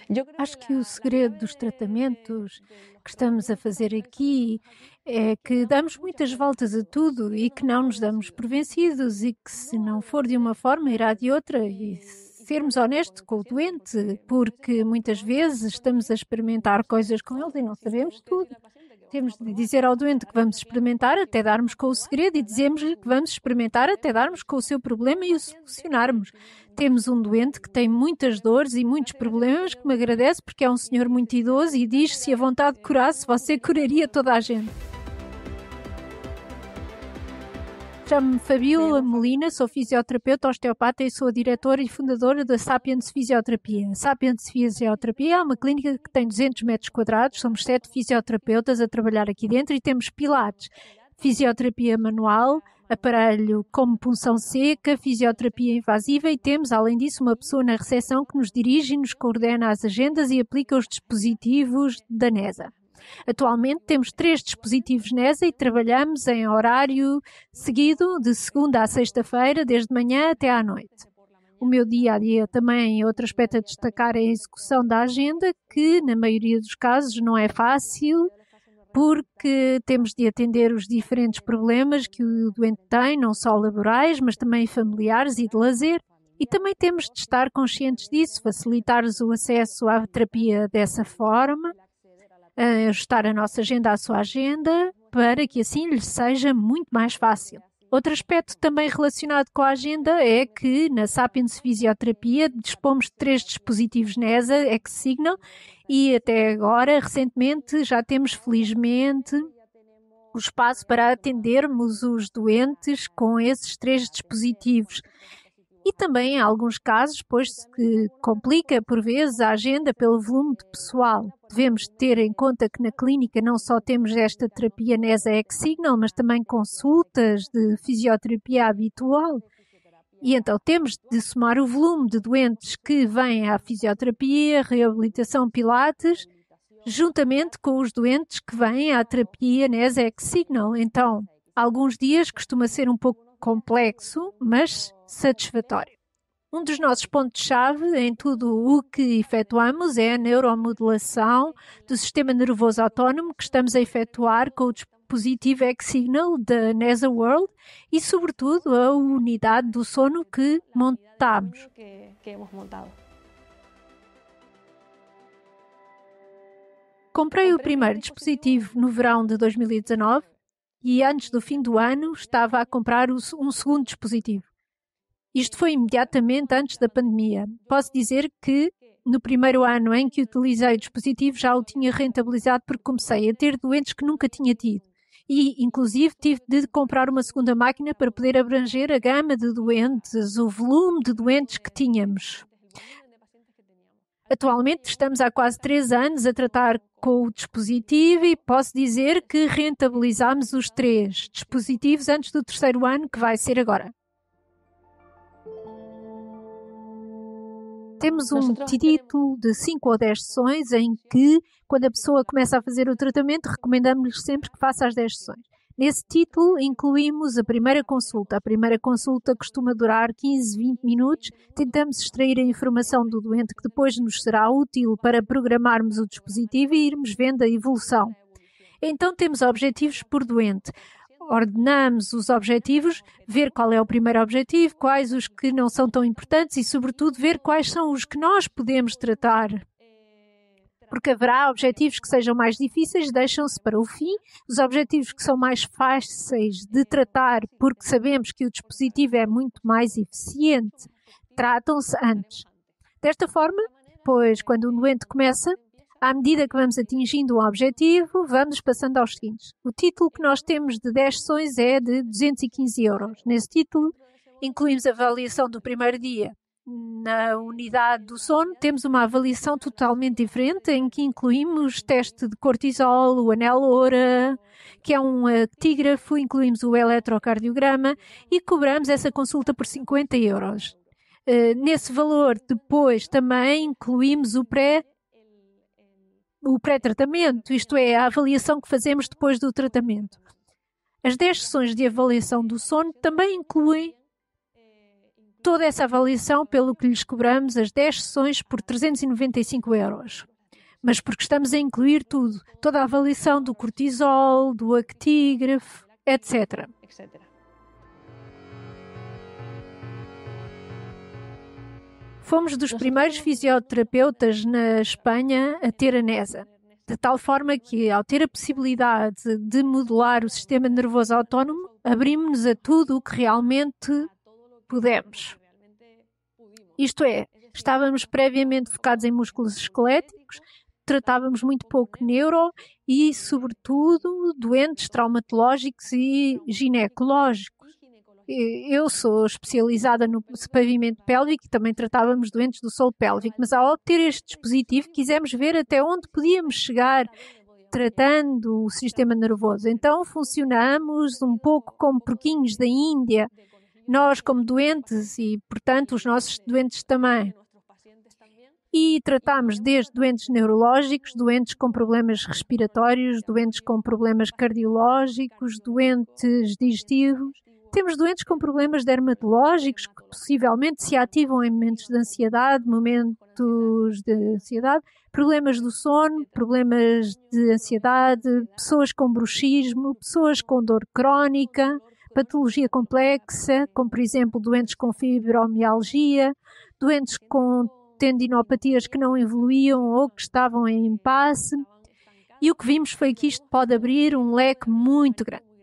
Acho que o segredo dos tratamentos que estamos a fazer aqui é que damos muitas voltas a tudo e que não nos damos por vencidos e que se não for de uma forma, irá de outra e sermos honestos com o doente, porque muitas vezes estamos a experimentar coisas com eles e não sabemos tudo. Temos de dizer ao doente que vamos experimentar até darmos com o segredo e dizemos-lhe que vamos experimentar até darmos com o seu problema e o solucionarmos. Temos um doente que tem muitas dores e muitos problemas que me agradece porque é um senhor muito idoso e diz: se a vontade curasse, você curaria toda a gente. Chamo-me Fabiola Molina, sou fisioterapeuta, osteopata e sou a diretora e fundadora da Sapiens Fisioterapia. A Sapiens Fisioterapia é uma clínica que tem 200 metros quadrados, somos 7 fisioterapeutas a trabalhar aqui dentro e temos pilates, fisioterapia manual, aparelho como punção seca, fisioterapia invasiva e temos, além disso, uma pessoa na recepção que nos dirige e nos coordena as agendas e aplica os dispositivos da NESA. Atualmente temos 3 dispositivos NESA e trabalhamos em horário seguido de segunda à sexta-feira, desde manhã até à noite. O meu dia-a-dia também, outro aspecto a destacar é a execução da agenda, que na maioria dos casos não é fácil, porque temos de atender os diferentes problemas que o doente tem, não só laborais, mas também familiares e de lazer. E também temos de estar conscientes disso, facilitar-lhes o acesso à terapia dessa forma, ajustar a nossa agenda à sua agenda, para que assim lhes seja muito mais fácil. Outro aspecto também relacionado com a agenda é que na Sapiens Fisioterapia dispomos de 3 dispositivos NESA, X-Signal, e até agora, recentemente, já temos felizmente o espaço para atendermos os doentes com esses 3 dispositivos. E também, em alguns casos, pois que complica por vezes a agenda pelo volume de pessoal. Devemos ter em conta que na clínica não só temos esta terapia NESA X-Signal, mas também consultas de fisioterapia habitual. E então temos de somar o volume de doentes que vêm à fisioterapia, reabilitação pilates, juntamente com os doentes que vêm à terapia NESA X-Signal. Então, alguns dias costuma ser um pouco complexo, mas satisfatório. Um dos nossos pontos-chave em tudo o que efetuamos é a neuromodulação do sistema nervoso autónomo que estamos a efetuar com o dispositivo X-Signal da NESA World e, sobretudo, a unidade do sono que montamos. Comprei o primeiro dispositivo no verão de 2019 e antes do fim do ano estava a comprar um segundo dispositivo. Isto foi imediatamente antes da pandemia. Posso dizer que no primeiro ano em que utilizei o dispositivo já o tinha rentabilizado porque comecei a ter doentes que nunca tinha tido. E, inclusive, tive de comprar uma segunda máquina para poder abranger a gama de doentes, o volume de doentes que tínhamos. Atualmente estamos há quase 3 anos a tratar com o dispositivo e posso dizer que rentabilizamos os 3 dispositivos antes do 3º ano, que vai ser agora. Temos um título de 5 ou 10 sessões em que, quando a pessoa começa a fazer o tratamento, recomendamos-lhes sempre que faça as 10 sessões. Nesse título incluímos a primeira consulta. A primeira consulta costuma durar 15, 20 minutos. Tentamos extrair a informação do doente que depois nos será útil para programarmos o dispositivo e irmos vendo a evolução. Então temos objetivos por doente. Ordenamos os objetivos, ver qual é o primeiro objetivo, quais os que não são tão importantes e, sobretudo, ver quais são os que nós podemos tratar. Porque haverá objetivos que sejam mais difíceis, deixam-se para o fim. Os objetivos que são mais fáceis de tratar, porque sabemos que o dispositivo é muito mais eficiente, tratam-se antes. Desta forma, pois, quando um doente começa, à medida que vamos atingindo um objetivo, vamos passando aos seguintes. O título que nós temos de 10 sessões é de 215 euros. Nesse título, incluímos a avaliação do primeiro dia. Na unidade do sono, temos uma avaliação totalmente diferente, em que incluímos teste de cortisol, o anel Oura, que é um actígrafo, incluímos o eletrocardiograma e cobramos essa consulta por 50 euros. Nesse valor, depois, também incluímos o pré-tratamento, isto é, a avaliação que fazemos depois do tratamento. As 10 sessões de avaliação do sono também incluem toda essa avaliação pelo que lhes cobramos as 10 sessões por 395 €. Mas porque estamos a incluir tudo, toda a avaliação do cortisol, do actígrafo, etc. Fomos dos primeiros fisioterapeutas na Espanha a ter a NESA, de tal forma que, ao ter a possibilidade de modular o sistema nervoso autónomo, abrimos-nos a tudo o que realmente pudemos. Isto é, estávamos previamente focados em músculos esqueléticos, tratávamos muito pouco neuro e, sobretudo, doentes traumatológicos e ginecológicos. Eu sou especializada no pavimento pélvico e também tratávamos doentes do solo pélvico, mas ao obter este dispositivo quisemos ver até onde podíamos chegar tratando o sistema nervoso. Então funcionamos um pouco como porquinhos da Índia, nós como doentes e, portanto, os nossos doentes também. E tratamos desde doentes neurológicos, doentes com problemas respiratórios, doentes com problemas cardiológicos, doentes digestivos. Temos doentes com problemas dermatológicos que possivelmente se ativam em momentos de ansiedade, problemas do sono, problemas de ansiedade, pessoas com bruxismo, pessoas com dor crónica, patologia complexa, como por exemplo doentes com fibromialgia, doentes com tendinopatias que não evoluíam ou que estavam em impasse. E o que vimos foi que isto pode abrir um leque muito grande.